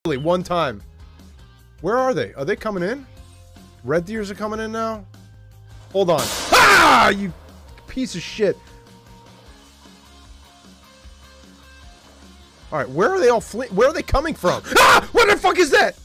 One time. Where are they? Are they coming in? Red deers are coming in now? Hold on. Ah! You piece of shit. Alright, where are they all where are they coming from? Ah! What the fuck is that?